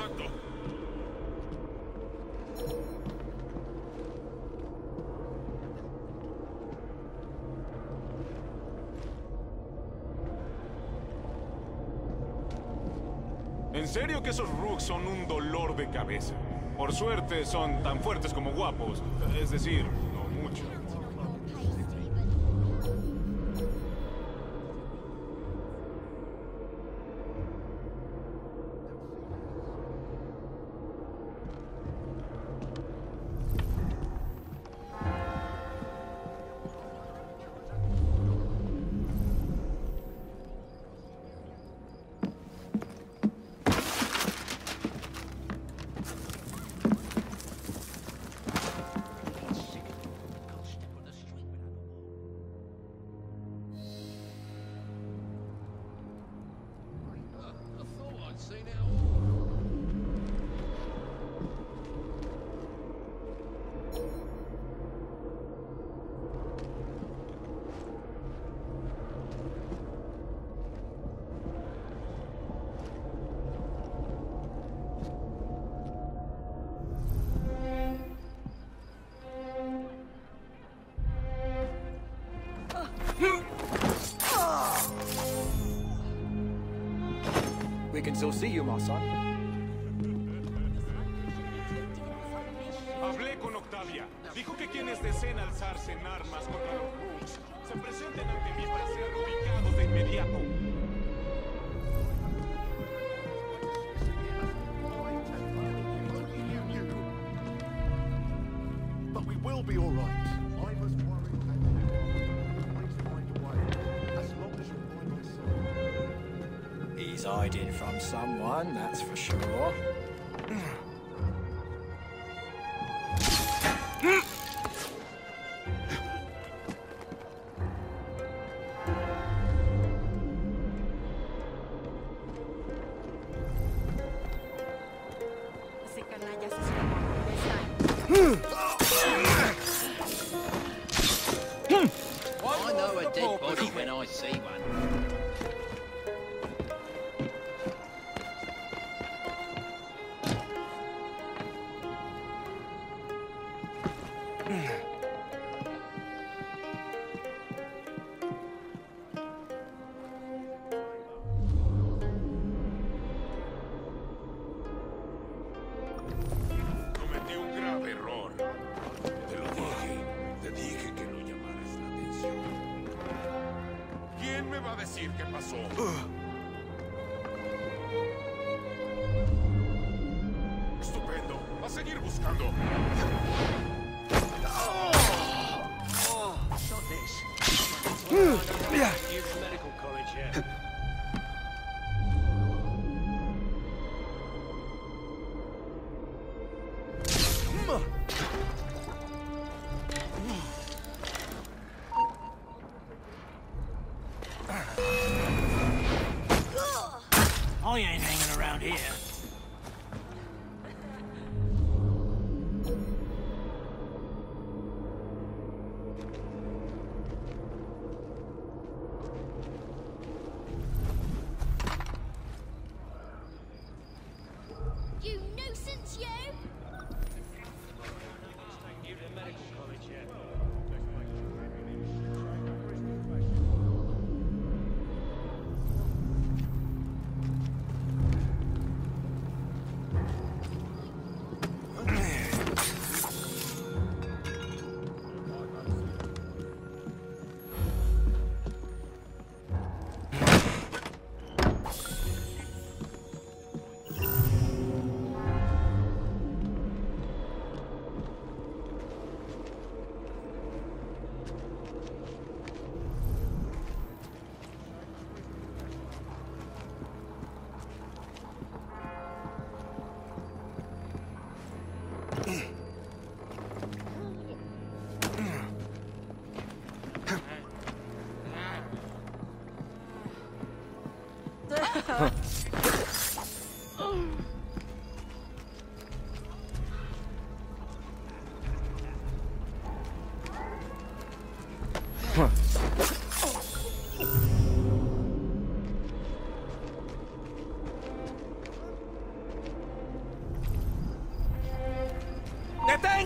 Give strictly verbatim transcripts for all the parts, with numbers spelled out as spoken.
pasando? En serio que esos Rooks son un dolor de cabeza. Por suerte son tan fuertes como guapos. Es decir, no mucho. We can still see you, my son. Hablé con Octavia. Dijo que quienes deseen alzarse en armas contra los Rooks se presenten ante mí para ser ubicados de inmediato. But we will be all right. I must worry and always find a way. As long as you find my son. He's hiding from someone, that's for sure. Ese canalla se escapó. I know a dead body when I see one. Cometí un grave error. Te lo dije. Te dije que no llamaras la atención. ¿Quién me va a decir qué pasó? Estupendo. A seguir buscando. Use medical college here. I ain't hanging around here. You nuisance, you! You to medical college here.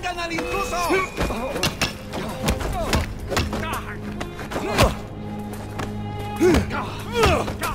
¡Detengan al intruso! Ah!